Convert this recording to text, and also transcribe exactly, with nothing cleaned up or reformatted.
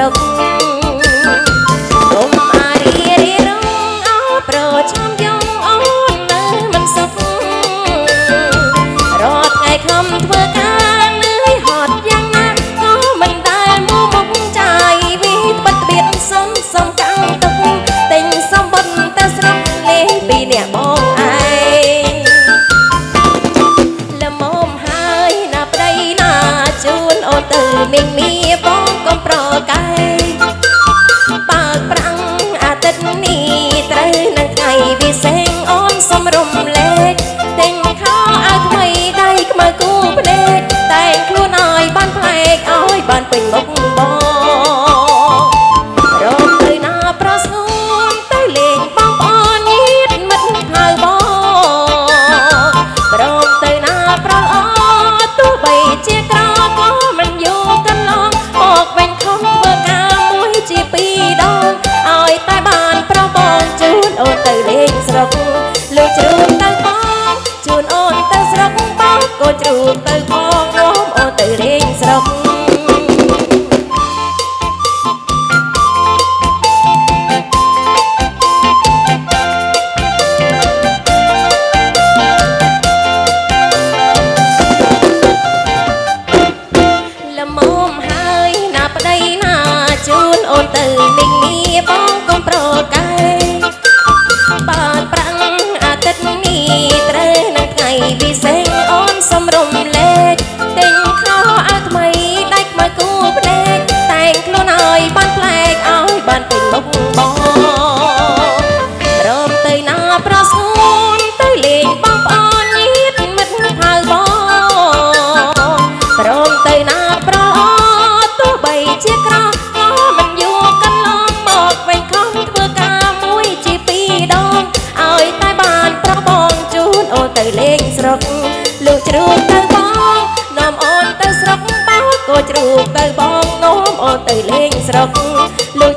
រុកគុំអារីរីរងអោប្រចាំយងអូននៅមិនសុខរត់ថ្ងៃខំធ្វើការនឿយហត់យ៉ាងណាក៏មិនដែលមកមុខចាយវិបត្តិបៀតសំសំកាំងទុកទិញសំបុនទៅស្រុកលេងពីអ្នកបងឯងលមមហើយណាប្តីណាជូនអូនទៅមីងមីបងកុំប្រកែបើកប្រាំងអាទិត្យនេះត្រូវនឹងថ្ងៃពិសេសអូនសំរុំលេខទិញខោអាវថ្មីដៃខ្មៅគូភ្នែកតែងខ្លួនឲ្យបានប្លែកឲ្យបានពេញមុខបងរកទៅណាប្រស្ងួនទៅលេងបងប្អូនញាតិមិត្តហៅបងព្រមទៅណាប្រល្អទោះបីជាក្រក៏មិនយកកន្លងមកវិញខំធ្វើការមួយជាពីរដងឲ្យតែបានប្របងជូនអូនទៅលេងស្រុកលើជ្រូកទៅបងជូនអូនទៅស្រុកបងក៏ជ្រូកទៅផងនាំអូនទៅលេងស្រុកអូនទៅមីងមីបងកុំប្រកែបើកប្រាំងអាទិត្យនេះត្រូវនឹងថ្ងៃពិសេសអូនសំរុំលេខទិញខោអាវថ្មីដាច់មកគូភ្នែកតែងខ្លួនឲ្យបានប្លែកឲ្យបានពេញមុខបងព្រមទៅណាប្រស្ងួនទៅលេងបងប្អូនញាតិមិត្តហៅបងព្រមទៅណាប្រល្អទោះបីជាក្រទៅលេងស្រុកលោកជ្រូកទៅបងនាំអូនទៅស្រុកបងក៏ជ្រូកទៅបងនាំអូនទៅលេងស្រុកលោក